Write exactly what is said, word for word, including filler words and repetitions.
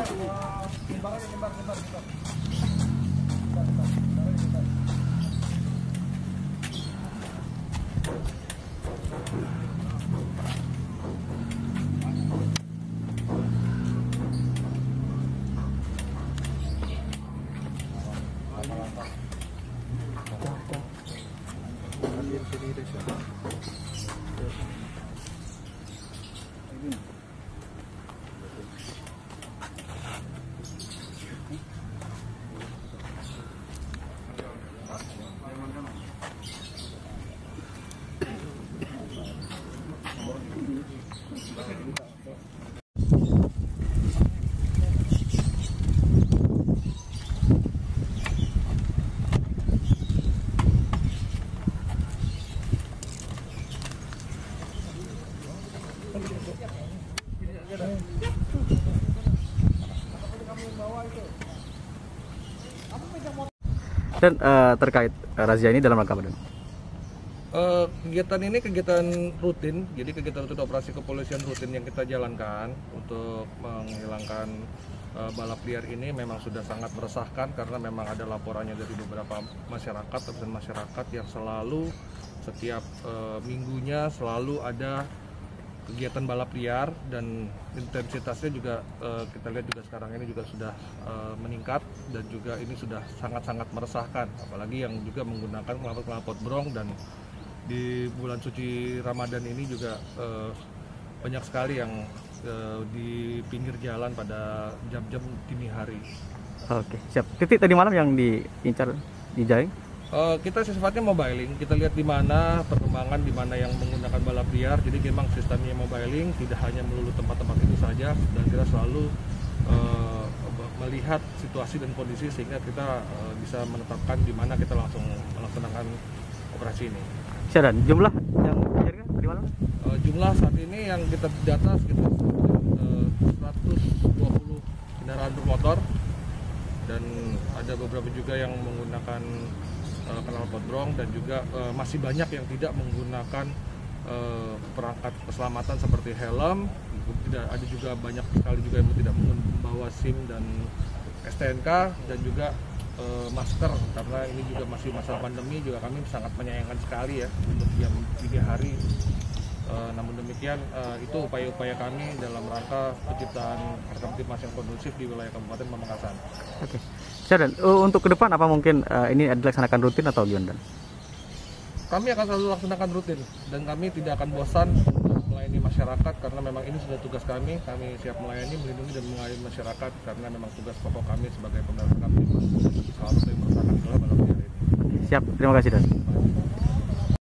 Dan uh, terkait uh, razia ini dalam rangka apa? Uh, kegiatan ini kegiatan rutin, jadi kegiatan rutin operasi kepolisian rutin yang kita jalankan untuk menghilangkan uh, balap liar ini memang sudah sangat meresahkan karena memang ada laporannya dari beberapa masyarakat dan masyarakat yang selalu setiap uh, minggunya selalu ada kegiatan balap liar dan intensitasnya juga uh, kita lihat juga sekarang ini juga sudah uh, meningkat dan juga ini sudah sangat-sangat meresahkan, apalagi yang juga menggunakan knalpot brong. Dan di bulan suci Ramadan ini juga uh, banyak sekali yang uh, di pinggir jalan pada jam-jam dini hari. Oke, siap. Titik tadi malam yang diincar di Jaeng? Uh, kita sifatnya mobiling, kita lihat di mana perkembangan, di mana yang menggunakan balap liar. Jadi memang sistemnya mobiling, tidak hanya melulu tempat-tempat itu saja, dan kita selalu uh, melihat situasi dan kondisi sehingga kita uh, bisa menetapkan di mana kita langsung melaksanakan operasi ini. Dan jumlah yang dijaring tadi malam? Uh, jumlah saat ini yang kita data sekitar uh, seratus dua puluh kendaraan bermotor dan ada beberapa juga yang menggunakan knalpot brong dan juga uh, masih banyak yang tidak menggunakan uh, perangkat keselamatan seperti helm. Tidak ada juga banyak sekali juga yang tidak membawa SIM dan S T N K dan juga uh, masker, karena ini juga masih masa pandemi, juga kami sangat menyayangkan sekali ya untuk jam dini hari. Uh, namun demikian uh, itu upaya-upaya kami dalam rangka penciptaan harga yang kondusif di wilayah Kabupaten Pamekasan. Oke. Dan uh, untuk ke depan apa mungkin uh, ini dilaksanakan rutin atau gimana? Kami akan selalu laksanakan rutin dan kami tidak akan bosan untuk melayani masyarakat karena memang ini sudah tugas kami. Kami siap melayani, melindungi dan melayani masyarakat karena memang tugas pokok kami sebagai pemberantasan kami. Salah satu yang meresahkan adalah balap liar ini. Siap, terima kasih Dan.